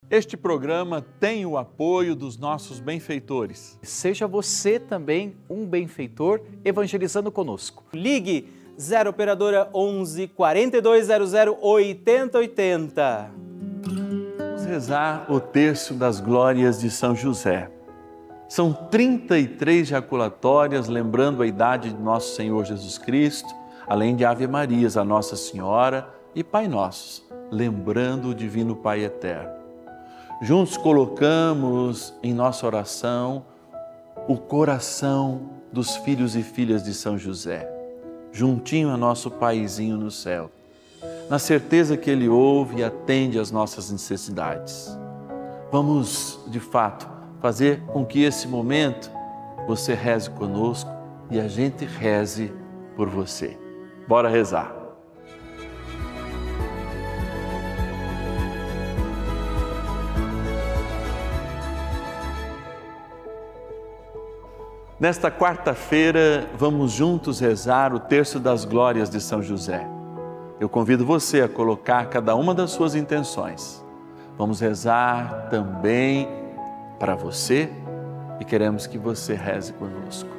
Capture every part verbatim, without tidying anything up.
Este programa tem o apoio dos nossos benfeitores. Seja você também um benfeitor evangelizando conosco. Ligue zero Operadora onze, quarenta e dois zero zero, oitenta oitenta. Vamos rezar o terço das glórias de São José. São trinta e três jaculatórias, lembrando a idade de nosso Senhor Jesus Cristo, além de Ave Marias, a Nossa Senhora e Pai Nossos, lembrando o Divino Pai Eterno. Juntos colocamos em nossa oração o coração dos filhos e filhas de São José, juntinho a nosso Paizinho no céu, na certeza que Ele ouve e atende às nossas necessidades. Vamos, de fato, fazer com que esse momento você reze conosco e a gente reze por você. Bora rezar. Nesta quarta-feira, vamos juntos rezar o terço das glórias de São José. Eu convido você a colocar cada uma das suas intenções. Vamos rezar também para você e queremos que você reze conosco.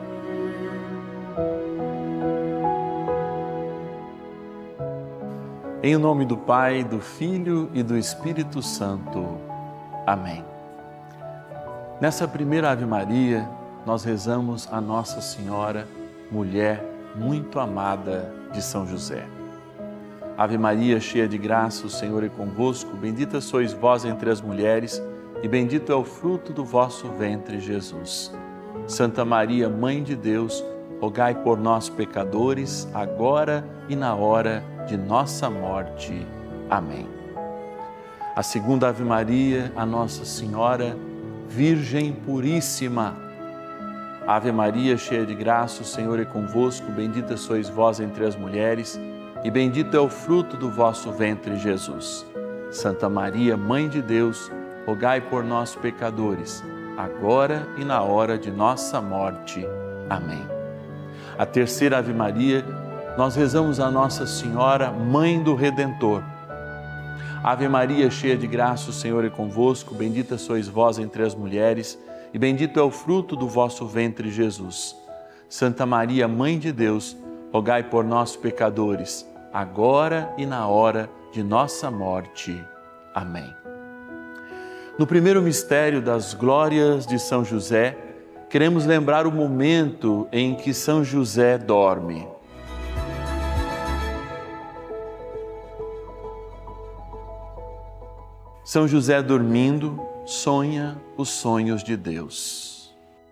Em nome do Pai, do Filho e do Espírito Santo. Amém. Nessa primeira Ave Maria, nós rezamos a Nossa Senhora, mulher muito amada de São José. Ave Maria, cheia de graça, o Senhor é convosco, bendita sois vós entre as mulheres e bendito é o fruto do vosso ventre, Jesus. Santa Maria, Mãe de Deus, rogai por nós, pecadores, agora e na hora de nossa morte. Amém. A segunda Ave Maria, a Nossa Senhora, Virgem Puríssima. Ave Maria, cheia de graça, o Senhor é convosco, bendita sois vós entre as mulheres, e bendito é o fruto do vosso ventre, Jesus. Santa Maria, Mãe de Deus, rogai por nós, pecadores, agora e na hora de nossa morte. Amém. A terceira Ave Maria, nós rezamos a Nossa Senhora, Mãe do Redentor. Ave Maria, cheia de graça, o Senhor é convosco, bendita sois vós entre as mulheres, e bendito é o fruto do vosso ventre, Jesus. Santa Maria, Mãe de Deus, rogai por nós, pecadores, agora e na hora de nossa morte. Amém. No primeiro mistério das glórias de São José, queremos lembrar o momento em que São José dorme. São José dormindo, sonha os sonhos de Deus.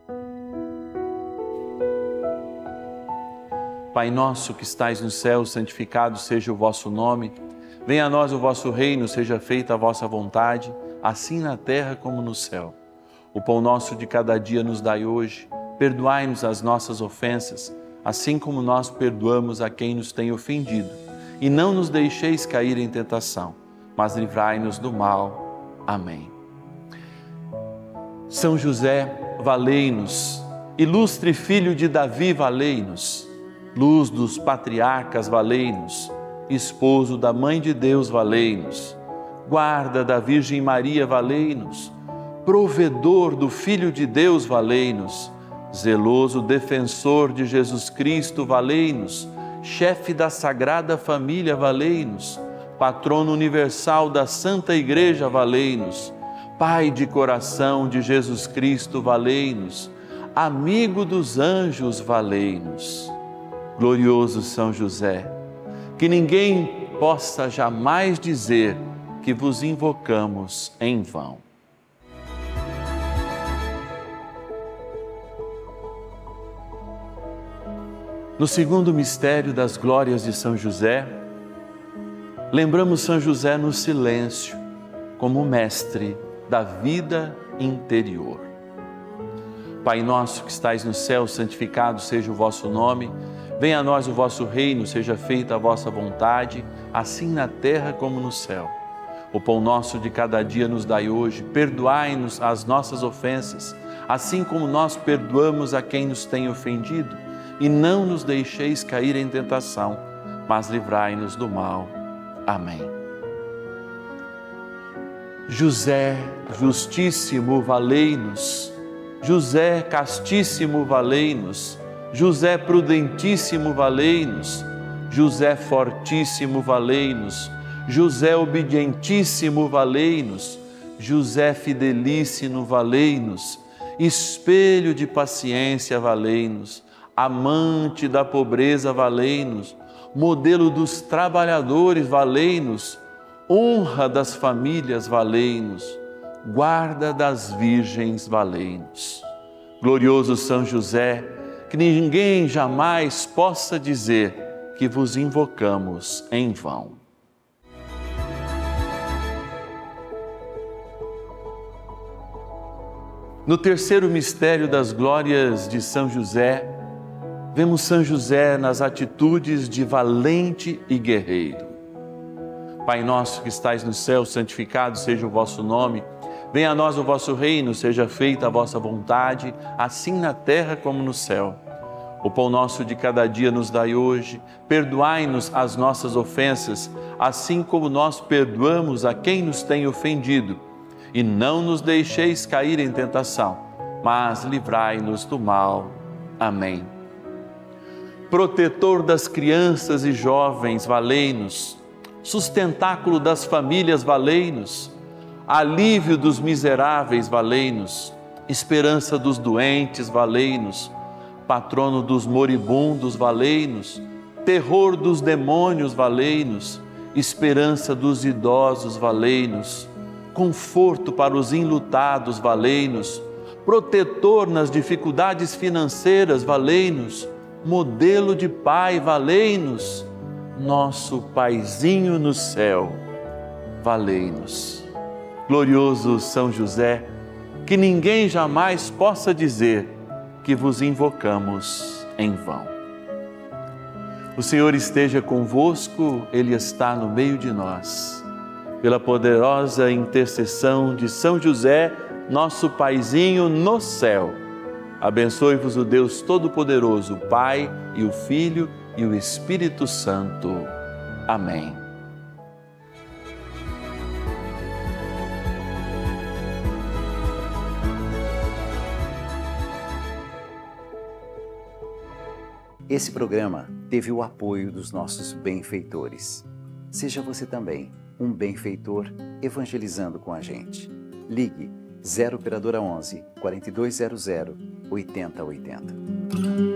Pai nosso que estais no céu, santificado seja o vosso nome. Venha a nós o vosso reino, seja feita a vossa vontade, assim na terra como no céu. O pão nosso de cada dia nos dai hoje. Perdoai-nos as nossas ofensas, assim como nós perdoamos a quem nos tem ofendido. E não nos deixeis cair em tentação, mas livrai-nos do mal. Amém. São José, valei-nos. Ilustre filho de Davi, valei-nos. Luz dos patriarcas, valei-nos. Esposo da Mãe de Deus, valei-nos. Guarda da Virgem Maria, valei-nos. Provedor do Filho de Deus, valei-nos. Zeloso defensor de Jesus Cristo, valei-nos. Chefe da Sagrada Família, valei-nos. Patrono universal da Santa Igreja, valei-nos. Pai de coração de Jesus Cristo, valei-nos. Amigo dos anjos, valei-nos. Glorioso São José, que ninguém possa jamais dizer que vos invocamos em vão. No segundo mistério das glórias de São José, lembramos São José no silêncio, como mestre da vida interior. Pai nosso que estais no céu, santificado seja o vosso nome. Venha a nós o vosso reino, seja feita a vossa vontade, assim na terra como no céu. O pão nosso de cada dia nos dai hoje. Perdoai-nos as nossas ofensas, assim como nós perdoamos a quem nos tem ofendido. E não nos deixeis cair em tentação, mas livrai-nos do mal. Amém. José justíssimo, valei-nos. José castíssimo, valei-nos. José prudentíssimo, valei-nos. José fortíssimo, valei-nos. José obedientíssimo, valei-nos. José fidelíssimo, valei-nos. Espelho de paciência, valei-nos. Amante da pobreza, valei-nos. Modelo dos trabalhadores, valei-nos. Honra das famílias, valei-nos. Guarda das virgens, valei-nos. Glorioso São José, que ninguém jamais possa dizer que vos invocamos em vão. No terceiro mistério das glórias de São José, vemos São José nas atitudes de valente e guerreiro. Pai nosso que estais no céu, santificado seja o vosso nome. Venha a nós o vosso reino, seja feita a vossa vontade, assim na terra como no céu. O pão nosso de cada dia nos dai hoje. Perdoai-nos as nossas ofensas, assim como nós perdoamos a quem nos tem ofendido. E não nos deixeis cair em tentação, mas livrai-nos do mal. Amém. Protetor das crianças e jovens, valei-nos. Sustentáculo das famílias, valei-nos. Alívio dos miseráveis, valei-nos. Esperança dos doentes, valei-nos. Patrono dos moribundos, valei-nos. Terror dos demônios, valei-nos. Esperança dos idosos, valei-nos. Conforto para os enlutados, valei-nos. Protetor nas dificuldades financeiras, valei-nos. Modelo de pai, valei-nos. Nosso Paizinho no céu, valei-nos. Glorioso São José, que ninguém jamais possa dizer que vos invocamos em vão. O Senhor esteja convosco, Ele está no meio de nós. Pela poderosa intercessão de São José, nosso Paizinho no céu, abençoe-vos o Deus Todo-Poderoso, o Pai e o Filho e o Espírito Santo. Amém. Esse programa teve o apoio dos nossos benfeitores. Seja você também um benfeitor evangelizando com a gente. Ligue zero operadora onze, quarenta e dois zero zero, oitenta oitenta.